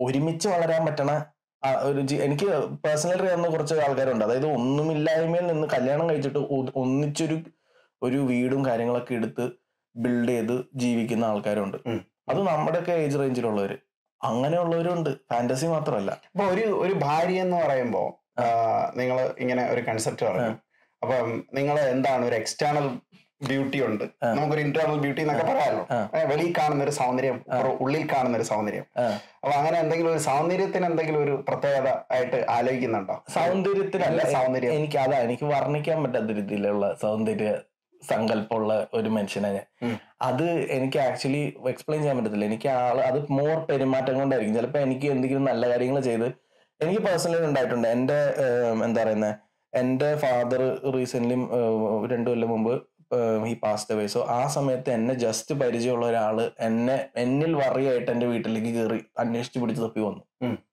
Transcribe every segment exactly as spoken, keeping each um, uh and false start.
ഒരുമിച്ച് വളരാൻ പറ്റണ ഒരു എനിക്ക് പേഴ്സണലി അറിയാവുന്ന കുറച്ച് ആൾക്കാരുണ്ട്. അതായത് ഒന്നുമില്ലായ്മയിൽ നിന്ന് കല്യാണം കഴിച്ചിട്ട് ഒന്നിച്ചൊരു ഒരു വീടും കാര്യങ്ങളൊക്കെ എടുത്ത് ബിൽഡ് ചെയ്ത് ജീവിക്കുന്ന ആൾക്കാരുണ്ട്. അത് നമ്മുടെയൊക്കെ ഏജ് റേഞ്ചിലുള്ളവര്, അങ്ങനെയുള്ളവരുണ്ട്. ഫാന്റസി മാത്രമല്ല. അപ്പൊ ഒരു ഒരു ഭാര്യ എന്ന് പറയുമ്പോ നിങ്ങൾ ഇങ്ങനെ ഒരു കൺസെപ്റ്റ് പറഞ്ഞു. അപ്പം നിങ്ങൾ എന്താണ് ഒരു എക്സ്റ്റേണൽ ബ്യൂട്ടി ഉണ്ട്, നമുക്കൊരു ഇന്റേണൽ ബ്യൂട്ടി എന്നൊക്കെ പറയാമല്ലോ. വെളിയിൽ കാണുന്ന ഒരു സൗന്ദര്യം, ഉള്ളിൽ കാണുന്ന ഒരു സൗന്ദര്യം. അപ്പൊ അങ്ങനെ എന്തെങ്കിലും ഒരു സൗന്ദര്യത്തിന് എന്തെങ്കിലും ഒരു പ്രത്യേകത ആയിട്ട് ആലോചിക്കുന്നുണ്ടോ? സൗന്ദര്യത്തിനല്ല, സൗന്ദര്യം എനിക്ക് അതാ എനിക്ക് വർണ്ണിക്കാൻ പറ്റാത്ത രീതിയിലുള്ള സൗന്ദര്യ സങ്കല്പമുള്ള ഒരു മനുഷ്യനെ ഞാൻ. അത് എനിക്ക് ആക്ച്വലി എക്സ്പ്ലെയിൻ ചെയ്യാൻ പറ്റത്തില്ല. എനിക്ക് ആള് അത് മോർ പെരുമാറ്റം കൊണ്ടായിരിക്കും. ചിലപ്പോ എനിക്ക് എന്തെങ്കിലും നല്ല കാര്യങ്ങൾ ചെയ്ത് എനിക്ക് പേഴ്സണലി ഉണ്ടായിട്ടുണ്ട്. എന്റെ എന്താ പറയുന്നത്, എന്റെ ഫാദർ റീസെന്റ് രണ്ടു കൊല്ലം മുമ്പ് ഈ പാസ്റ്റ് അവേ. സോ ആ സമയത്ത് എന്നെ ജസ്റ്റ് പരിചയമുള്ള ഒരാള് എന്നെ എന്നിൽ വറിയായിട്ട് എന്റെ വീട്ടിലേക്ക് കയറി അന്വേഷിച്ച് പിടിച്ച് തപ്പി വന്നു.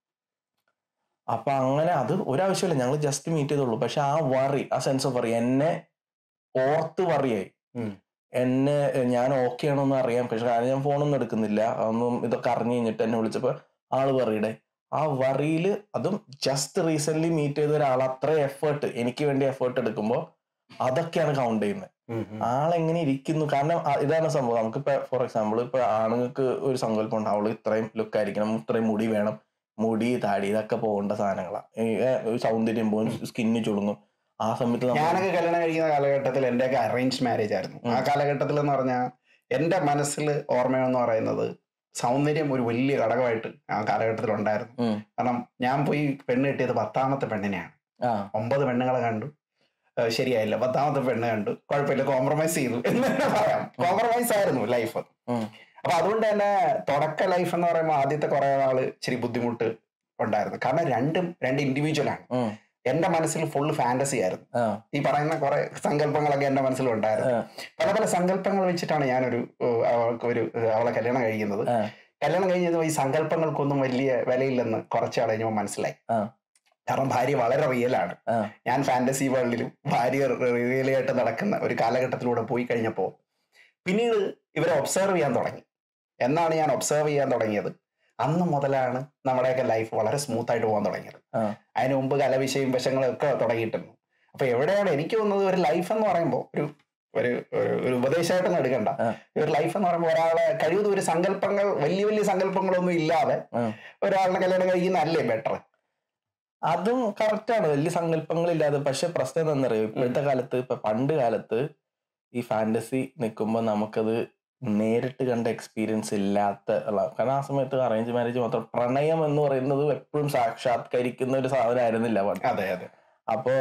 അപ്പൊ അങ്ങനെ അത് ഒരാവശ്യമില്ല, ഞങ്ങൾ ജസ്റ്റ് മീറ്റ് ചെയ്തുള്ളൂ. പക്ഷെ ആ വറി, ആ സെൻസ് ഓഫ് വറി എന്നെ ഓർത്ത് വറിയായി. എന്നെ ഞാൻ ഓക്കെ ആണോന്ന് അറിയാൻ, പക്ഷെ കാരണം ഞാൻ ഫോണൊന്നും എടുക്കുന്നില്ല, അതൊന്നും ഇതൊക്കെ അറിഞ്ഞു കഴിഞ്ഞിട്ട് എന്നെ വിളിച്ചപ്പോ ആള് വറിയുടെ ആ വറിയില്, അതും ജസ്റ്റ് റീസെന്റ് മീറ്റ് ചെയ്ത ഒരാൾ അത്ര എഫേർട്ട് എനിക്ക് വേണ്ടി എഫേർട്ട് എടുക്കുമ്പോ അതൊക്കെയാണ് കൗണ്ട് ചെയ്യുന്നത്. ആളെങ്ങനെ ഇരിക്കുന്നു. കാരണം ഇതാണ് സംഭവം. നമുക്കിപ്പോ ഫോർ എക്സാമ്പിൾ ഇപ്പൊ ആണുങ്ങൾക്ക് ഒരു സങ്കല്പം ഉണ്ട്, അവള് ഇത്രയും ലുക്ക് ആയിരിക്കണം, ഇത്രയും മുടി വേണം, മുടി താടി ഇതൊക്കെ പോകേണ്ട സാധനങ്ങളാണ്. സൗന്ദര്യം പോകും, സ്കിന്ന് ചുളുങ്ങും. ആ സമയത്ത് ഞാനൊക്കെ കല്യാണം കഴിക്കുന്ന കാലഘട്ടത്തിൽ എന്റെയൊക്കെ അറേഞ്ച് മാരേജ് ആയിരുന്നു. ആ കാലഘട്ടത്തിൽ എന്ന് പറഞ്ഞാൽ എന്റെ മനസ്സിൽ ഓർമ്മയെന്ന് പറയുന്നത് സൗന്ദര്യം ഒരു വലിയ ഘടകമായിട്ട് ആ കാലഘട്ടത്തിൽ ഉണ്ടായിരുന്നു. കാരണം ഞാൻ പോയി പെണ്ണ് കിട്ടിയത് പത്താമത്തെ പെണ്ണിനെയാണ്. ഒമ്പത് പെണ്ണുങ്ങളെ കണ്ടു, ശരിയായില്ല. പത്താമത്തെ പെണ്ണ് കണ്ടു, കുഴപ്പമില്ല, കോംപ്രമൈസ് ചെയ്തു എന്ന് തന്നെ പറയാം. കോംപ്രമൈസ് ആയിരുന്നു ലൈഫ്. അപ്പൊ അതുകൊണ്ട് തന്നെ തുടക്ക ലൈഫ് എന്ന് പറയുമ്പോൾ ആദ്യത്തെ കുറെ നാള് ഇച്ചിരി ബുദ്ധിമുട്ട് ഉണ്ടായിരുന്നു. കാരണം രണ്ടും രണ്ട് ഇൻഡിവിജ്വൽ ആണ്. എന്റെ മനസ്സിൽ ഫുള്ള് ഫാന്റസി ആയിരുന്നു. ഈ പറയുന്ന കുറെ സങ്കല്പങ്ങളൊക്കെ എന്റെ മനസ്സിലുണ്ടായിരുന്നു. പല പല സങ്കല്പങ്ങൾ വെച്ചിട്ടാണ് ഞാനൊരു അവൾക്ക് ഒരു അവളെ കല്യാണം കഴിക്കുന്നത്. കല്യാണം കഴിഞ്ഞത് ഈ സങ്കല്പങ്ങൾക്കൊന്നും വലിയ വിലയില്ലെന്ന് കുറച്ചാൾ കഴിഞ്ഞപ്പോൾ മനസ്സിലായി. കാരണം ഭാര്യ വളരെ റിയലാണ്. ഞാൻ ഫാന്റസി വേൾഡിലും ഭാര്യ റിയലായിട്ട് നടക്കുന്ന ഒരു കാലഘട്ടത്തിലൂടെ പോയി കഴിഞ്ഞപ്പോ പിന്നീട് ഇവരെ ഒബ്സർവ് ചെയ്യാൻ തുടങ്ങി. എന്നാണ് ഞാൻ ഒബ്സർവ് ചെയ്യാൻ തുടങ്ങിയത്, അന്ന് മുതലാണ് നമ്മുടെയൊക്കെ ലൈഫ് വളരെ സ്മൂത്ത് ആയിട്ട് പോകാൻ തുടങ്ങിയത്. അതിന് മുമ്പ് കലവിഷയും വശങ്ങളും ഒക്കെ തുടങ്ങിയിട്ടുണ്ട്. അപ്പൊ എവിടെയാണ് എനിക്ക് തോന്നുന്നത്, ഒരു ലൈഫ് എന്ന് പറയുമ്പോൾ ഒരു ഒരു ഒരു ഉപദേശമായിട്ടൊന്നും എടുക്കണ്ട. ഒരു ലൈഫ് എന്ന് പറയുമ്പോൾ ഒരാളെ കഴിവതും ഒരു സങ്കല്പങ്ങൾ, വലിയ വലിയ സങ്കല്പങ്ങളൊന്നും ഇല്ലാതെ ഒരാളിനെ കല്യാണം കഴിക്കുന്നതല്ലേ ബെറ്റർ. അതും കറക്റ്റാണ്, വലിയ സങ്കല്പങ്ങളില്ലാതെ. പക്ഷെ പ്രശ്നം എന്താണെന്നറിയോ, ഇപ്പോഴത്തെ കാലത്ത്, ഇപ്പൊ പണ്ട് കാലത്ത് ഈ ഫാന്റസി നിൽക്കുമ്പോൾ നമുക്കത് നേരിട്ട് കണ്ട എക്സ്പീരിയൻസ് ഇല്ലാത്ത ഉള്ള, കാരണം ആ സമയത്ത് അറേഞ്ച് മാരേജ് മാത്രം, പ്രണയം എന്ന് പറയുന്നത് എപ്പോഴും സാക്ഷാത്കരിക്കുന്ന ഒരു സാധനം ആയിരുന്നില്ല പണ്ട്. അതെ അതെ. അപ്പോ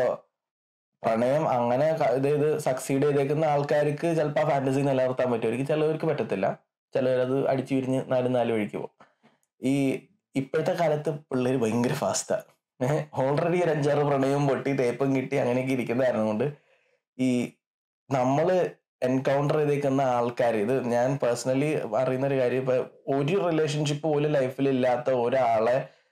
പ്രണയം അങ്ങനെ ഇതായത് സക്സീഡ് ചെയ്തേക്കുന്ന ആൾക്കാർക്ക് ചിലപ്പോൾ ആ ഫാന്റസി നിലനിർത്താൻ പറ്റുമായിരിക്കും, ചിലവർക്ക് പറ്റത്തില്ല. ചിലവരത് അടിച്ചു പിരിഞ്ഞ് നാലും നാല് വഴിക്ക് പോകും. ഈ ഇപ്പോഴത്തെ കാലത്ത് പിള്ളേര് ഭയങ്കര ഫാസ്റ്റാ. ഏഹ് ഓൾറെഡി ഒരു അഞ്ചാറ് പ്രണയവും പൊട്ടി തേപ്പും കിട്ടി അങ്ങനെയൊക്കെ ഇരിക്കുന്നതായിരുന്നു കൊണ്ട് ഈ നമ്മള് എൻകൗണ്ടർ ചെയ്തേക്കുന്ന ആൾക്കാർ, ഇത് ഞാൻ പേഴ്സണലി അറിയുന്ന ഒരു കാര്യം, ഇപ്പൊ ഒരു റിലേഷൻഷിപ്പ് പോലും ലൈഫിൽ ഇല്ലാത്ത ഒരാളെ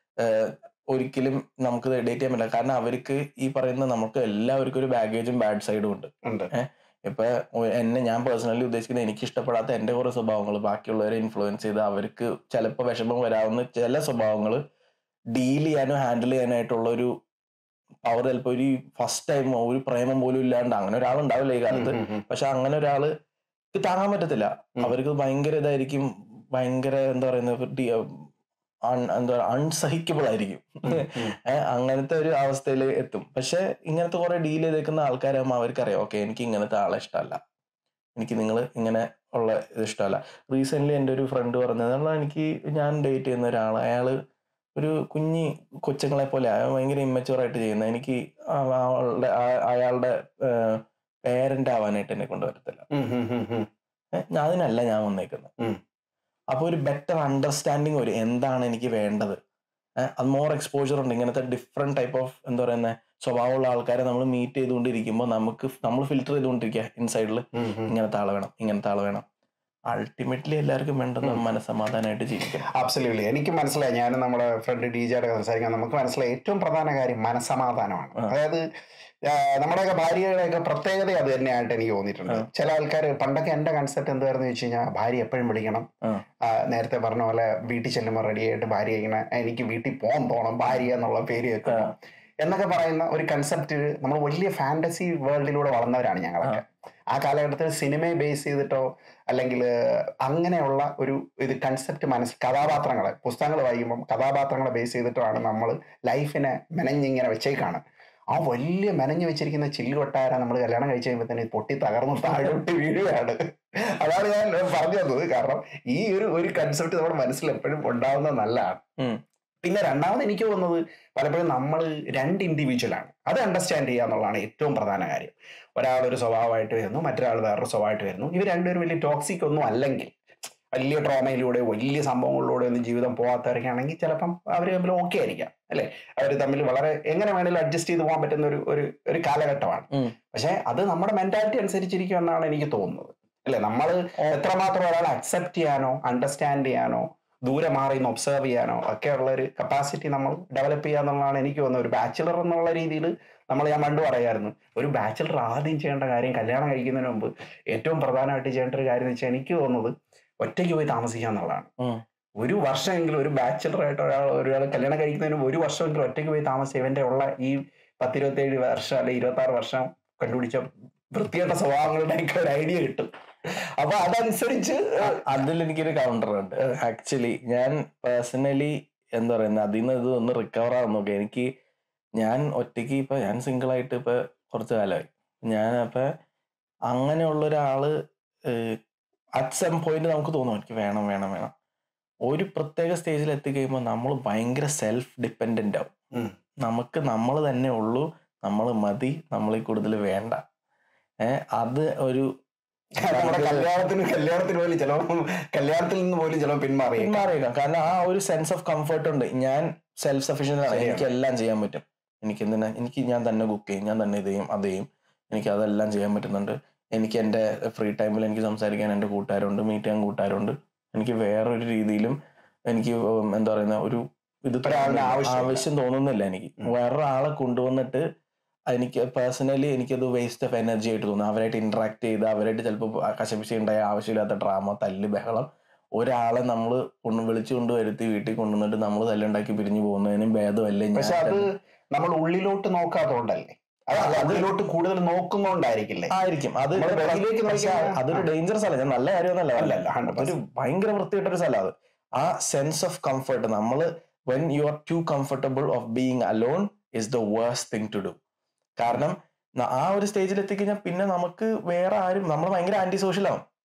ഒരിക്കലും നമുക്ക് ഡേറ്റ് ചെയ്യാൻ പറ്റില്ല. കാരണം അവർക്ക് ഈ പറയുന്ന നമുക്ക് എല്ലാവർക്കും ഒരു ബാഗേജും ബാഡ് സൈഡും ഉണ്ട്. ഏഹ് ഇപ്പൊ എന്നെ ഞാൻ പേഴ്സണലി ഉദ്ദേശിക്കുന്നത്, എനിക്ക് ഇഷ്ടപ്പെടാത്ത എന്റെ കുറെ സ്വഭാവങ്ങൾ ബാക്കിയുള്ളവരെ ഇൻഫ്ലുവൻസ് ചെയ്ത് അവർക്ക് ചിലപ്പോൾ വിഷമം വരാവുന്ന ചില സ്വഭാവങ്ങൾ ഡീൽ ചെയ്യാനും ഹാൻഡിൽ ചെയ്യാനായിട്ടുള്ള ഒരു പവർ ചിലപ്പോൾ ഒരു ഫസ്റ്റ് ടൈം ഒരു പ്രേമം പോലും ഇല്ലാണ്ട് അങ്ങനെ ഒരാളുണ്ടാവില്ല ഈ കാലത്ത്. പക്ഷെ അങ്ങനെ ഒരാള് താങ്ങാൻ പറ്റത്തില്ല. അവർക്ക് ഭയങ്കര ഇതായിരിക്കും, ഭയങ്കര എന്താ പറയുന്നത്, എന്താ അൺസഹിക്കബിൾ ആയിരിക്കും. അങ്ങനത്തെ ഒരു അവസ്ഥയിൽ എത്തും. പക്ഷെ ഇങ്ങനത്തെ കുറെ ഡീൽ ചെയ്തേക്കുന്ന ആൾക്കാരാകുമ്പോൾ അവർക്കറിയാം, ഓക്കെ എനിക്ക് ഇങ്ങനത്തെ ആളെ ഇഷ്ടമല്ല, എനിക്ക് നിങ്ങൾ ഇങ്ങനെ ഉള്ള ഇത് ഇഷ്ടമല്ല. റീസെന്റ് എൻ്റെ ഒരു ഫ്രണ്ട് പറഞ്ഞത്, എനിക്ക് ഞാൻ ഡേറ്റ് ചെയ്യുന്ന ഒരാൾ, അയാള് ഒരു കുഞ്ഞി കൊച്ചുങ്ങളെ പോലെ ഭയങ്കര ഇമ്മച്ചുവർ ആയിട്ട് ചെയ്യുന്നത്, എനിക്ക് അവളുടെ അയാളുടെ പേരന്റ് ആവാനായിട്ട് എന്നെ കൊണ്ടുവരത്തില്ല. അതിനല്ല ഞാൻ വന്നേക്കുന്നത്. അപ്പൊ ഒരു ബെറ്റർ അണ്ടർസ്റ്റാൻഡിങ് വരും എന്താണ് എനിക്ക് വേണ്ടത്. അത് മോർ എക്സ്പോജർ ഉണ്ട്. ഇങ്ങനത്തെ ഡിഫറെന്റ് ടൈപ്പ് ഓഫ് എന്താ പറയുന്ന സ്വഭാവമുള്ള ആൾക്കാരെ നമ്മൾ മീറ്റ് ചെയ്തുകൊണ്ടിരിക്കുമ്പോൾ നമുക്ക് നമ്മൾ ഫിൽറ്റർ ചെയ്തുകൊണ്ടിരിക്കുക ഇൻസൈഡിൽ, ഇങ്ങനത്തെ ആള് വേണം, ഇങ്ങനത്തെ ആള് വേണം. അൾട്ടിമേറ്റ്ലി എല്ലാവർക്കും വേണ്ടത് മനസ്സമാധാനമായിട്ട് ജീവിക്കണം. അബ്സല്യൂട്ട്ലി. എനിക്ക് മനസ്സിലായി. ഞാനും നമ്മുടെ ഫ്രണ്ട് ഡി ജെയുടെ സംസാരിക്കാൻ നമുക്ക് മനസ്സിലായി ഏറ്റവും പ്രധാന കാര്യം മനസ്സമാധാനമാണ്. അതായത് നമ്മുടെയൊക്കെ ഭാര്യയുടെയൊക്കെ പ്രത്യേകത അത് തന്നെയായിട്ട് എനിക്ക് തോന്നിയിട്ടുണ്ട്. ചില ആൾക്കാർ പണ്ടൊക്കെ എന്റെ കൺസെപ്റ്റ് എന്തായിരുന്നു വെച്ച് കഴിഞ്ഞാൽ ഭാര്യ എപ്പോഴും വിളിക്കണം. നേരത്തെ പറഞ്ഞ പോലെ വീട്ടിൽ ചെല്ലുമ്പോൾ റെഡി ആയിട്ട് ഭാര്യ ഇങ്ങനെ എനിക്ക് വീട്ടിൽ പോകാൻ പോകണം ഭാര്യ എന്നുള്ള പേര് വെക്കണം എന്നൊക്കെ പറയുന്ന ഒരു കൺസെപ്റ്റ് നമ്മൾ വലിയ ഫാന്റസി വേൾഡിലൂടെ വളർന്നവരാണ് ഞങ്ങളൊക്കെ. ആ കാലഘട്ടത്തിൽ സിനിമയെ ബേസ് ചെയ്തിട്ടോ അല്ലെങ്കിൽ അങ്ങനെയുള്ള ഒരു ഇത് കൺസെപ്റ്റ് മനസ്സിൽ കഥാപാത്രങ്ങളെ പുസ്തകങ്ങൾ വായിക്കുമ്പം കഥാപാത്രങ്ങളെ ബേസ് ചെയ്തിട്ടാണ് നമ്മൾ ലൈഫിനെ മെനഞ്ഞിങ്ങനെ വെച്ചേക്കാണ്. ആ വലിയ മെനഞ്ഞു വെച്ചിരിക്കുന്ന ചില്ല് കൊട്ടാര നമ്മൾ കല്യാണം കഴിച്ച് കഴിയുമ്പോൾ തന്നെ പൊട്ടി തകർന്ന് താഴോട്ട് വീഴുകയാണ്. അതാണ് ഞാൻ പറഞ്ഞു തന്നത്. കാരണം ഈ ഒരു ഒരു കൺസെപ്റ്റ് നമ്മുടെ മനസ്സിൽ എപ്പോഴും ഉണ്ടാവുന്നത് നല്ലതാണ്. പിന്നെ രണ്ടാമത് എനിക്ക് തോന്നുന്നത് പലപ്പോഴും നമ്മൾ രണ്ട് ഇൻഡിവിജ്വലാണ്. അത് അണ്ടർസ്റ്റാൻഡ് ചെയ്യുക എന്നുള്ളതാണ് ഏറ്റവും പ്രധാന കാര്യം. ഒരാളൊരു സ്വഭാവമായിട്ട് വരുന്നു, മറ്റൊരാൾ വേറൊരു സ്വഭാവമായിട്ട് വരുന്നു. ഇവർ രണ്ടുപേരും വലിയ ടോക്സിക് ഒന്നും അല്ലെങ്കിൽ വലിയ ട്രോമയിലൂടെ വലിയ സംഭവങ്ങളിലൂടെ ഒന്നും ജീവിതം പോകാത്തവരൊക്കെ ആണെങ്കിൽ ചിലപ്പം അവർ തമ്മിൽ ഓക്കെ ആയിരിക്കാം അല്ലെ. അവർ തമ്മിൽ വളരെ എങ്ങനെ വേണമെങ്കിലും അഡ്ജസ്റ്റ് ചെയ്ത് പോകാൻ പറ്റുന്ന ഒരു ഒരു കാലഘട്ടമാണ്. പക്ഷെ അത് നമ്മുടെ മെന്റാലിറ്റി അനുസരിച്ചിരിക്കും എന്നാണ് എനിക്ക് തോന്നുന്നത് അല്ലെ. നമ്മൾ എത്രമാത്രം ഒരാളെ അക്സെപ്റ്റ് ചെയ്യാനോ അണ്ടർസ്റ്റാൻഡ് ചെയ്യാനോ ദൂരെ മാറി നിന്ന് ഒബ്സർവ് ചെയ്യാനോ ഒക്കെ ഉള്ള ഒരു കപ്പാസിറ്റി നമ്മൾ ഡെവലപ്പ് ചെയ്യുക എന്നുള്ളതാണ് എനിക്ക് തോന്നുന്നത്. ഒരു ബാച്ചിലർ എന്നുള്ള രീതിയിൽ നമ്മൾ ഞാൻ പണ്ട് പറയായിരുന്നു, ഒരു ബാച്ചിലർ ആദ്യം ചെയ്യേണ്ട കാര്യം കല്യാണം കഴിക്കുന്നതിന് മുമ്പ് ഏറ്റവും പ്രധാനമായിട്ട് ചെയ്യേണ്ട ഒരു കാര്യം എന്ന് വെച്ചാൽ എനിക്ക് തോന്നുന്നത് ഒറ്റയ്ക്ക് പോയി താമസിക്കുക എന്നുള്ളതാണ്. ഒരു വർഷമെങ്കിലും ഒരു ബാച്ചിലറായിട്ട് ഒരാൾ ഒരാൾ കല്യാണം കഴിക്കുന്നതിന് ഒരു വർഷമെങ്കിലും ഒറ്റയ്ക്ക് പോയി താമസിച്ച് ഇവന്റെ ഉള്ള ഈ പത്തിരുപത്തേഴ് വർഷം അല്ലെങ്കിൽ ഇരുപത്തി ആറ് വർഷം കണ്ടുപിടിച്ച വൃത്തികെട്ട സ്വഭാവങ്ങളുടെ ഒക്കെ ഒരു ഐഡിയ കിട്ടും. അപ്പൊ അതനുസരിച്ച് അതിൽ എനിക്കൊരു കൗണ്ടർ ഉണ്ട്. ആക്ച്വലി ഞാൻ പേഴ്സണലി എന്താ പറയുന്നത് അതിൽ നിന്ന് ഇത് ഒന്ന് റിക്കവർ ആവാൻ നോക്കി. എനിക്ക് ഞാൻ ഒറ്റയ്ക്ക് ഇപ്പൊ ഞാൻ സിംഗിൾ ആയിട്ട് ഇപ്പൊ കുറച്ചു കാലമായി. ഞാൻ അപ്പൊ അങ്ങനെയുള്ള ഒരാള് അറ്റ് സം പോയിന്റ് നമുക്ക് തോന്നും എനിക്ക് വേണം വേണം വേണം. ഒരു പ്രത്യേക സ്റ്റേജിൽ എത്തിക്കഴിയുമ്പോൾ നമ്മൾ ഭയങ്കര സെൽഫ് ഡിപ്പെൻഡന്റ് ആവും. നമുക്ക് നമ്മൾ തന്നെ ഉള്ളൂ, നമ്മൾ മതി, നമ്മളീ കൂടുതൽ വേണ്ട. ഏഹ് അത് ഒരു കല്യാണത്തിന് കല്യാണത്തിന് പോലും ചില കല്യാണത്തിൽ നിന്ന് പോലും ചില പിന്മാറി പിന്മാറിയേക്കാം. കാരണം ആ ഒരു സെൻസ് ഓഫ് കംഫർട്ട് ഉണ്ട്. ഞാൻ സെൽഫ് സഫീഷ്യന്റ് ആണ്, എനിക്ക് എല്ലാം ചെയ്യാൻ പറ്റും. എനിക്ക് എന്തിനാ എനിക്ക് ഞാൻ തന്നെ കുക്ക് ചെയ്യും, ഞാൻ തന്നെ ഇത് ചെയ്യും അത് ചെയ്യും, എനിക്ക് അതെല്ലാം ചെയ്യാൻ പറ്റുന്നുണ്ട്. എനിക്ക് എൻ്റെ ഫ്രീ ടൈമിൽ എനിക്ക് സംസാരിക്കാൻ എൻ്റെ കൂട്ടുകാരുണ്ട്, മീറ്റ് ചെയ്യാൻ കൂട്ടുകാരുണ്ട്. എനിക്ക് വേറൊരു രീതിയിലും എനിക്ക് എന്താ പറയുന്ന ഒരു ഇത് ആവശ്യം തോന്നുന്നില്ല. എനിക്ക് വേറൊരാളെ കൊണ്ടുവന്നിട്ട് എനിക്ക് പേഴ്സണലി എനിക്കത് വേസ്റ്റ് ഓഫ് എനർജി ആയിട്ട് തോന്നുന്നു. അവരായിട്ട് ഇന്ററാക്ട് ചെയ്ത് അവരായിട്ട് ചിലപ്പോൾ കശപിശ ഉണ്ടായ ആവശ്യമില്ലാത്ത ഡ്രാമ, തല്ല്, ബഹളം. ഒരാളെ നമ്മൾ കൊണ്ട് വിളിച്ചു കൊണ്ട് വരുത്തി വീട്ടിൽ കൊണ്ടുവന്നിട്ട് നമ്മൾ തല്ലുണ്ടാക്കി പിരിഞ്ഞു പോകുന്നതിനും ഭേദമല്ലേ. പക്ഷെ അത് നമ്മൾ ഉള്ളിലോട്ട് നോക്കാത്തതുകൊണ്ടല്ലേ, അതിലോട്ട് കൂടുതൽ നോക്കുന്നോണ്ടായിരിക്കില്ലേ ആയിരിക്കും. അത് അതൊരു ഡേഞ്ചറസ് അല്ല, ഞാൻ നല്ല കാര്യമൊന്നുമല്ല, അതൊരു ഭയങ്കര വൃത്തിയിട്ടൊരു സ്ഥലം. അത് ആ സെൻസ് ഓഫ് കംഫർട്ട് നമ്മൾ when you are too comfortable of being alone is the worst thing to do. കാരണം ആ ഒരു സ്റ്റേജിൽ എത്തിക്കഴിഞ്ഞാൽ പിന്നെ നമുക്ക് വേറെ ആരും നമ്മൾ ഭയങ്കര ആന്റി സോഷ്യൽ ആവും.